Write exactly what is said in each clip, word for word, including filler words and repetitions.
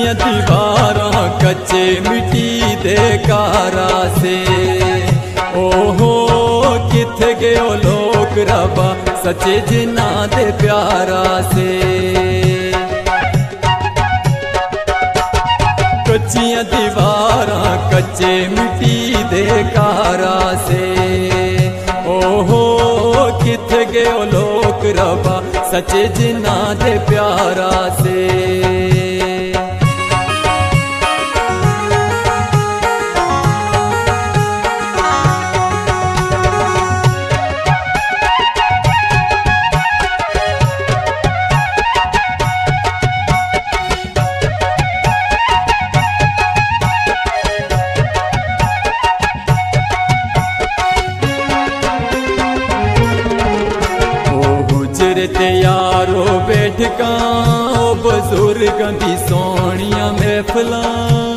कच्चियां दीवारां कच्चे मिट्टी दे कारा से। ओहो किथे गयो लोक रबा सच्चे जिन्ना दे प्यारा से। कच्चियां दीवारां कच्चे मिट्टी दे कारा से। ओहो किथे गयो लोक रबा सच्चे जिन्ना दे प्यारा से। ते यारो बैठका ओ बुजुर्गां दी सोहणियां महफिलां।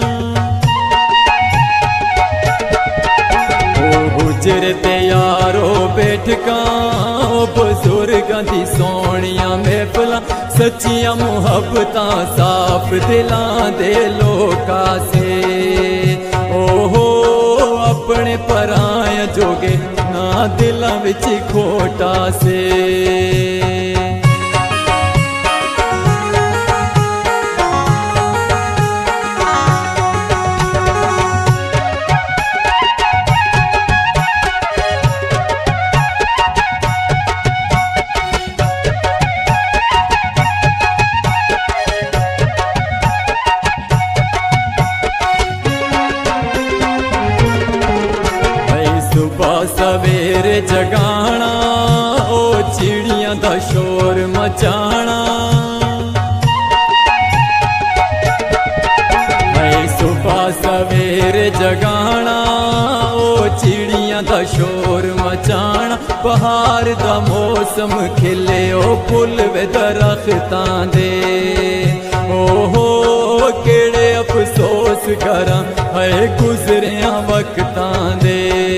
ओ हुजरे ते यारो बैठका ओ बुजुर्गां दी सोहणियां महफिलां। सच्चियां मुहब्बतां साफ दिलां दे लोकां से। ओहो अपने पराया जोगे ना दिलां विच खोटा से। सुबह सवेरे जगाना ओ चिड़ियां दा शोर मचाना। मैं सुबह सवेरे जगाना ओ चिड़ियां दा शोर मचाना। बहार दा मौसम खिले ओ फुल वे दरख्तां दे। ओहो केड़े अफसोस करां है गुजरिया वक्तां दे।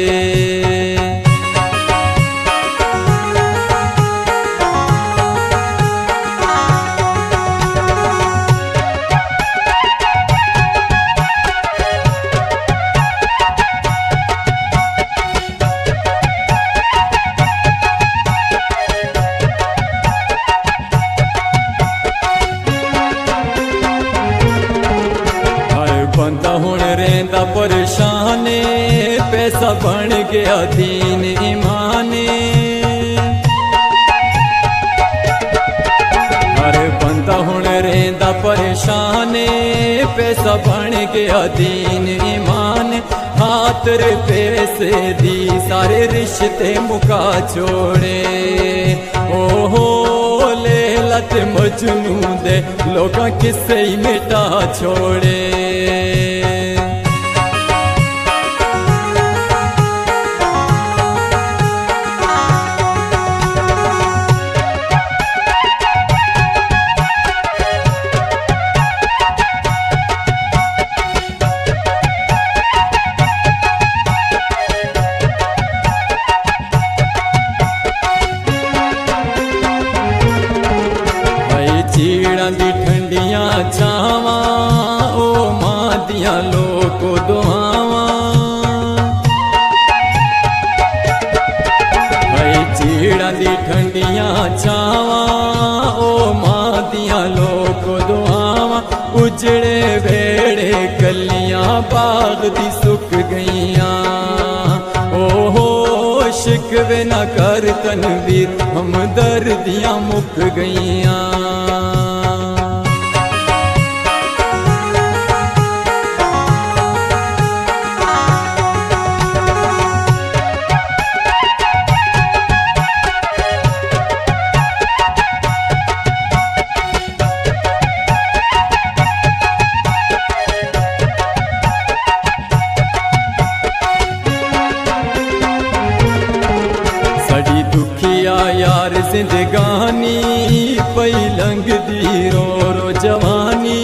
बंदा हुण रेंदा परेशाने पैसा बन गया दीन ईमाने। अरे बंदा हुण रेंदा परेशाने पैसा बन गया दीन ईमान। खातर पैसे दी सारे रिश्ते मुका छोड़े। ओहो लैला ते मजनू दे लोकां किस्से ही मिटा छोड़े। चीड़ां दी ठंडियां छावां ओ मां दियां लोको दुआवां। भाई चीड़ां दी ठंडियां छावां ओ मां दियां लोको दुआवां। उजड़े वेड़े कलियां बाग दी सुक गईयां। ओहो शिकवे न कर तनवीर हमदर्दियां मुक गईयां। साड़ी दुखिया यार जिंदगानी पई लंघदी रो रो जवानी।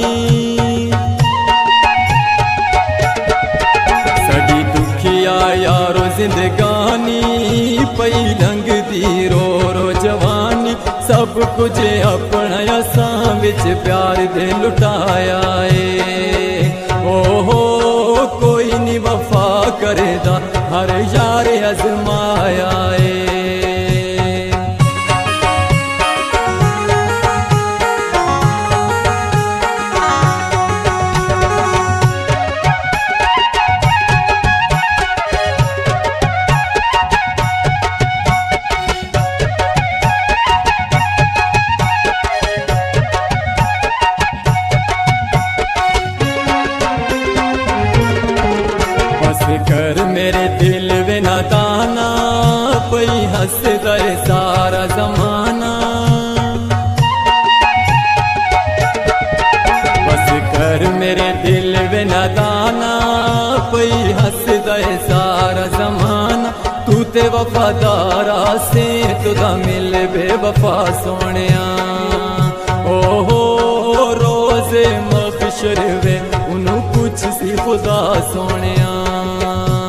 साड़ी दुखिया यारो जिंदगानी पई लंघदी रो रो जवानी। सब कुछ अपना असां विच प्यार दे लुटाया ए। ओहो कोई नी वफा करेदा हर यार अजमाया ए। कर मेरे दिल वे नादाना कोई हंसदा है सारा जमाना। बस कर मेरे दिल वे नादाना कोई हंसदा है सारा जमाना। तू ते वफादारा से तुदा मिल बेवफा सोनिया। ओहो रोज़े महशर वे उन्हों कुछ सी खुदा सोनिया।